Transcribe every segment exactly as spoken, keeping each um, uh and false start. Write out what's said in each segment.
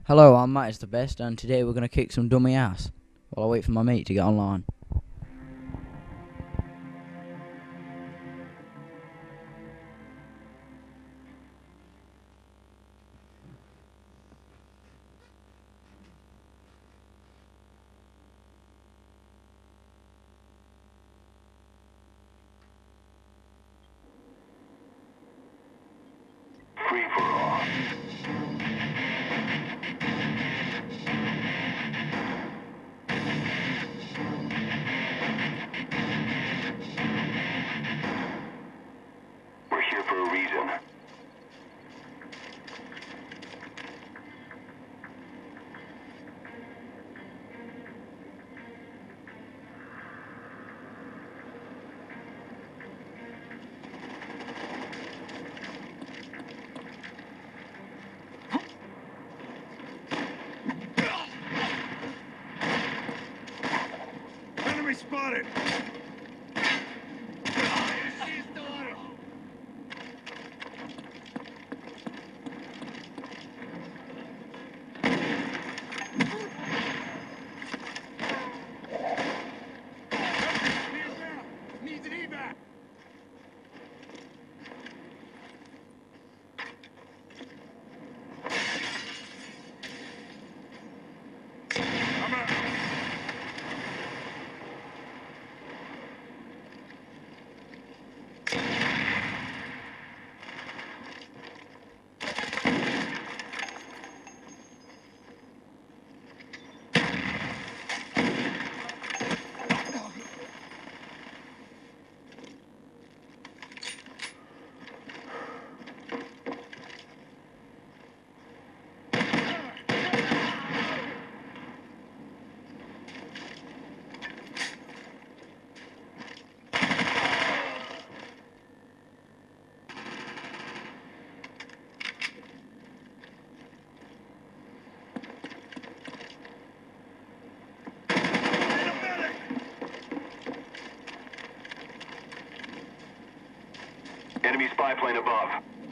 Hello, I'm Matt is the best, and today we're gonna kick some dummy ass while I wait for my mate to get online. Free for all. We're here for a reason. Enemy spotted! Needs an evac! I'm out! Enemy spy plane above.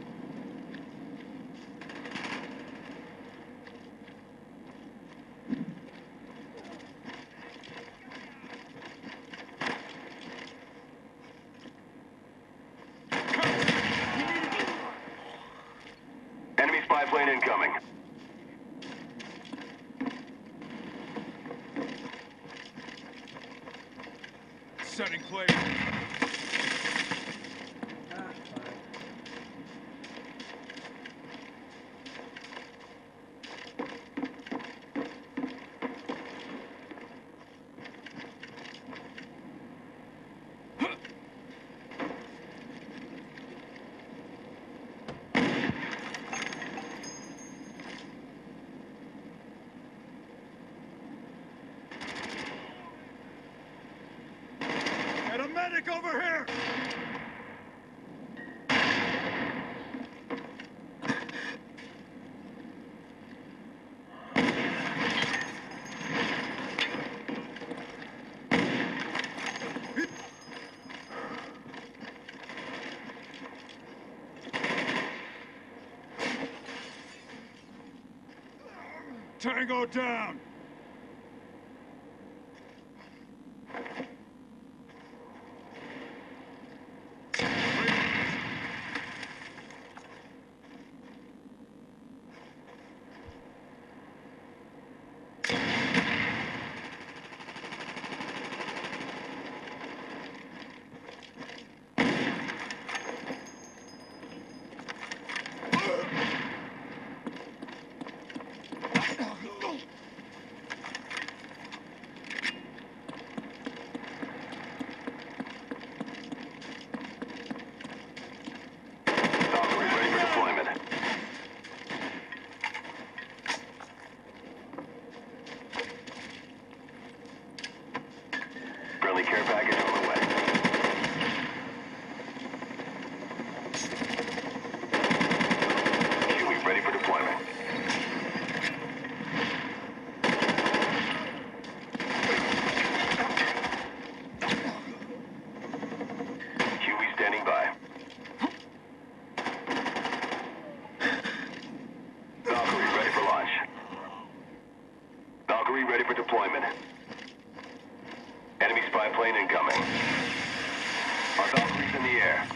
Enemy spy plane incoming. Setting clear. Got a medic over here! Tango down! Be ready for deployment. Enemy spy plane incoming. Our Valkyries in the air.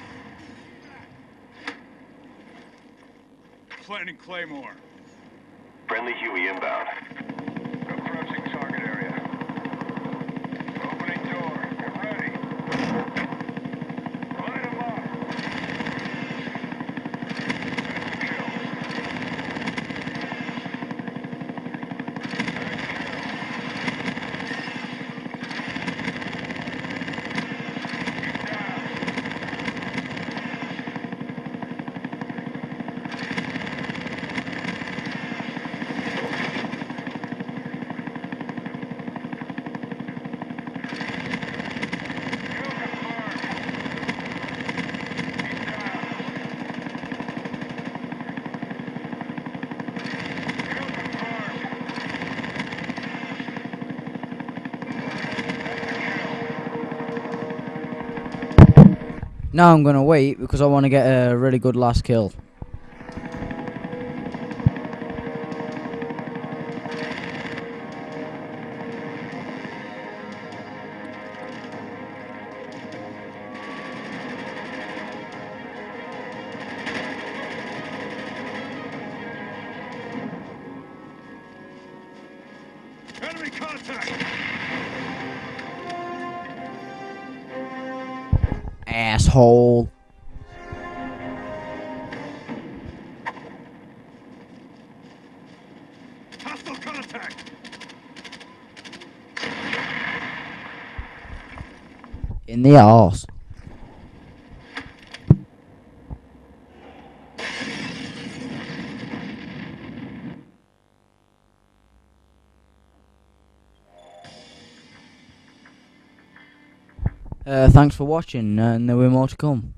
Planting Claymore. Friendly Huey inbound. Approaching target area. Opening door. Get ready. Line 'em up. Kill. Now I'm gonna wait because I want to get a really good last kill. Enemy contact! Asshole. Hostile contact! In the arse. Uh, thanks for watching, and there will be more to come.